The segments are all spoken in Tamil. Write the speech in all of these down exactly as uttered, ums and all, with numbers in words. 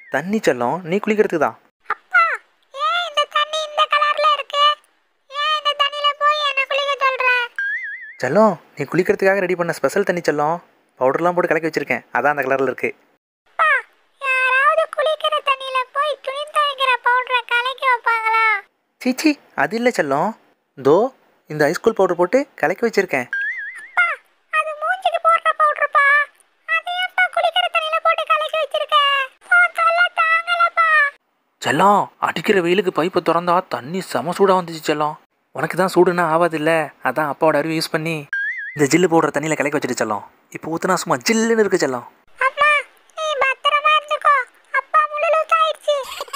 தண்ணி செல்லம், நீ குளிக்கிறதுக்கு தான். அப்பா ஏன் இந்த தண்ணி இந்த கலர்ல இருக்கு? ஏன் இந்த தண்ணில போய் என்ன குளிக்க சொல்ற? செல்லம், நீ குளிக்கிறதுக்காக ரெடி பண்ண ஸ்பெஷல் தண்ணி செல்லம். பவுடர்லாம் போட்டு கலக்கி வச்சிருக்கேன், அதான் அந்த கலரில் இருக்கு. அப்பா யாராவது குளிக்கிற தண்ணில போய் துணி துவைக்கிற பவுடரை கலக்கி வைப்பாங்களா? சீச்சி, அது இல்லை செல்லம். தோ இந்த ஐஸ்கூல் பவுடர் போட்டு கலக்கி வச்சிருக்கேன். அப்பா அது மூஞ்சிக்கு போடுற பவுடர்ப்பா. அது ஏன்ப்பா குளிக்கிற தண்ணில போட்டு கலக்கி வச்சிருக்க? போத்தல தாங்கலப்பா. செல்லம், அடிக்கிற வெயிலுக்கு பைப்பை திறந்தா தண்ணி செம சூடாக வந்துச்சு செல்லம். உனக்கு தான் சூடுன்னா ஆகாது இல்லை, அதான் அப்பாவோட அறிவு யூஸ் பண்ணி இந்த ஜில்லு போடுற தண்ணியில் கலக்கி வச்சுட்டு செல்லம். இப்போ ஊற்றுனா சும்மா ஜில்லுன்னு இருக்கு செல்லம். அம்மா நீ பத்திரமா இருந்துக்கோ, அப்பா முழு லூஸ் ஆயிடுச்சு.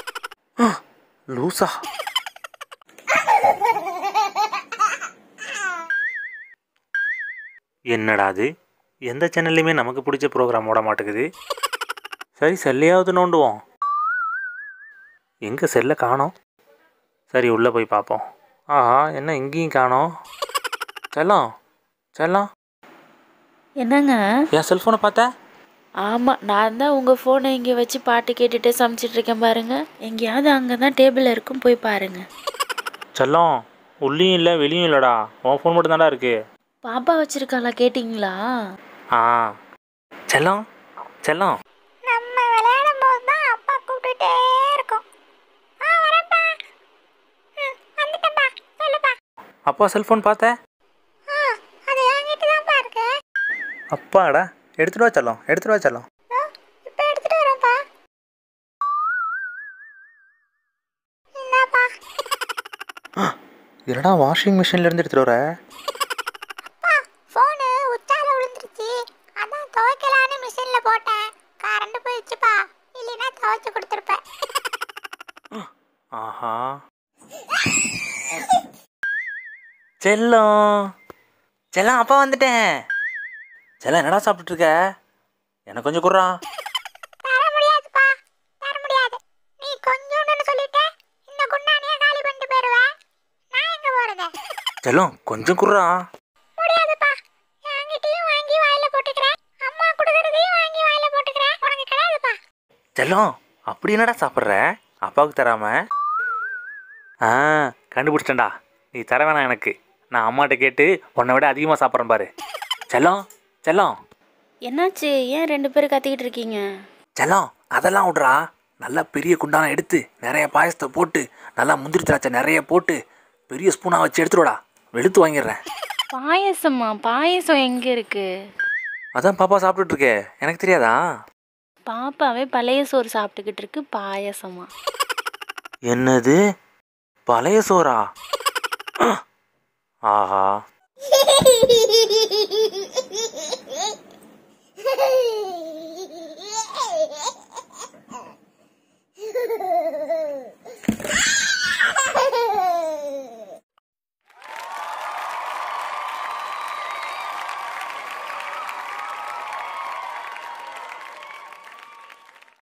லூசா? என்னடா அது, எந்த சேனல்லையுமே நமக்கு பிடிச்ச ப்ரோக்ராம் ஓட மாட்டேங்குது. சரி செல்லையாவது நோண்டுவோம். எங்கே செல்லை காணோம்? சரி உள்ளே போய் பார்ப்போம். ஆஹா, என்ன இங்கேயும் காணோம். செல்லம் செல்லம், என்னங்க? என் செல்ஃபோனை பார்த்தேன். ஆமாம், நான் தான் உங்கள் ஃபோனை இங்கே வச்சு பாட்டு கேட்டுட்டு சமைச்சிட்ருக்கேன் பாருங்க. எங்கேயாவது அங்கே தான் டேபிளில் இருக்கும், போய் பாருங்க. செல்லம், உள்ளேயும் இல்லை வெளியும் இல்லைடா, உன் ஃபோன் மட்டும் தான்டா இருக்கு. பாப்பா வச்சிருக்காளா, கேட்டிங்களா? ஆ செல்லம் செல்லம், நம்ம விளையாடும் போது தான் அப்பா கூப்பிட்டுட்டே இருக்கும். ஆ வரப்பா. ம் வந்துட்டப்பா, சொல்லுப்பா. அப்பா செல்ஃபோன் பார்த்தேன். ஆ அது என்கிட்ட தான்ப்பா இருக்கு. அப்பாடா, எடுத்துட்டு வா செல்லம், எடுத்துட்டு வா செல்லம். இப்போ எடுத்துட்டு வரேன்ப்பா. இந்தாப்பா. என்னடா வாஷிங் மிஷின்லேருந்து எடுத்துகிட்டு வர? அப்பா ஃபோனு உச்சால விழுந்துருச்சு, அதான் துவைக்கலான்னு மிஷினில் போட்டேன். கரண்ட் போயிடுச்சுப்பா, இல்லைன்னா துவைச்சு கொடுத்துருப்பேன். ஆஹா, செல்லம் செல்லம், அப்பா வந்துட்டேன். செல்லம், என்னடா சாப்பிட்டுட்டு இருக்க? எனக்கு கொஞ்சம் குர்றா. தர முடியாதுப்பா, தர முடியாது. நீ கொஞ்சோண்டுன்னு சொல்லிட்டு இந்த குண்டானியை காலி பண்ணிட்டு போயிடுவேன். நான் எங்கே போகிறது? செல்லம், கொஞ்சம் குர்றா. முடியாதுப்பா, என்கிட்டயும் வாங்கி வாயில போட்டுக்கிறேன், அம்மா கொடுக்கறதையும் வாங்கி வாயில போட்டுக்கிறேன். உனக்கு கிடையாதுப்பா. செல்லம், அப்படி என்னடா சாப்பிட்ற அப்பாவுக்கு தராம? ஆ கண்டுபிடிச்சிட்டேன்டா, நீ தர வேணாம் எனக்கு. நான் அம்மாட்ட கேட்டு உன்னை விட அதிகமாக சாப்பிட்றேன் பாரு. செல்லம் செல்லம் என்னாச்சு? ஏன் ரெண்டு பேரும் கத்திக்கிட்டு இருக்கீங்க? செல்லம், அதெல்லாம் விட்றா. நல்லா பெரிய குண்டான எடுத்து நிறைய பாயசத்தை போட்டு நல்லா முந்திரி திராட்சை நிறைய போட்டு பெரிய ஸ்பூனாக வச்சு எடுத்துருவாடா, வெளுத்து வாங்கிடுறேன். பாயசமா? பாயசம் எங்கே இருக்கு? அதான் பாப்பா சாப்பிட்டுட்டு இருக்கே, எனக்கு தெரியாதா? பாப்பாவே பழைய சோறு சாப்பிட்டுக்கிட்டு இருக்கு, பாயசமா? என்னது, பழைய சோறா? ஆஹா.